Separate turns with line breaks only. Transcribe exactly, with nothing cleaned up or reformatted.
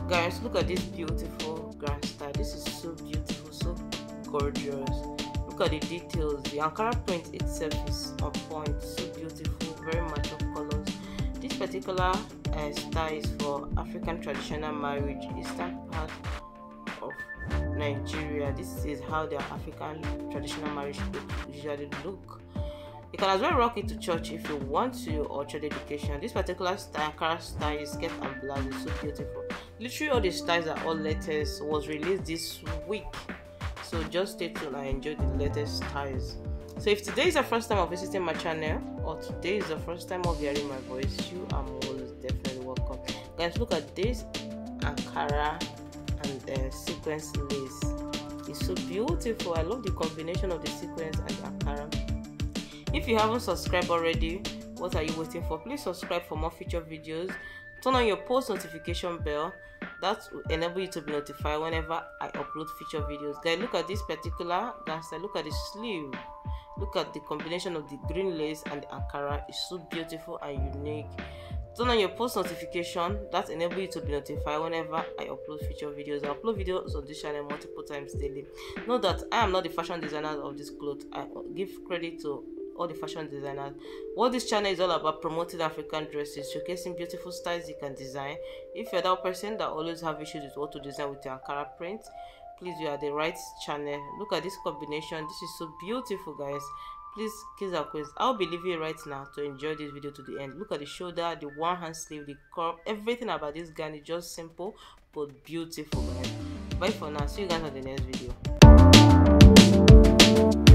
Guys, look at this beautiful grand style. This is so beautiful, so gorgeous. Look at the details. The Ankara print itself is on point, so beautiful, very much of colors. This particular uh, style is for African traditional marriage, eastern part of Nigeria. This is how their African traditional marriage usually look. You can as well rock it to church if you want to, or church education. This particular style, Ankara style, is skirt and blouse, is so beautiful. Literally all the styles are all latest, was released this week, so just stay tuned and enjoy the latest styles. So if today is the first time of visiting my channel, or today is the first time of hearing my voice, you are most definitely welcome. Guys, look at this Ankara and uh, sequence lace. It's so beautiful. I love the combination of the sequence and the Ankara. If you haven't subscribed already, what are you waiting for? Please subscribe for more future videos. Turn on your post notification bell. That will enable you to be notified whenever I upload future videos. Guys, look at this particular dancer. Look at the sleeve. Look at the combination of the green lace and the Ankara. It's so beautiful and unique. Turn on your post notification. That enable you to be notified whenever I upload future videos. I upload videos on this channel multiple times daily. Note that I am not the fashion designer of this clothes. I give credit to all the fashion designers. What this channel is all about, promoting African dresses, showcasing beautiful styles you can design. If you're that person that always have issues with what to design with your Ankara print, please, you are the right channel. Look at this combination. This is so beautiful, guys. Please kiss our quiz. I'll be leaving it right now to enjoy this video to the end. Look at the shoulder, the one hand sleeve, the curve, everything about this gown is just simple but beautiful, guys. Bye for now. See you guys on the next video.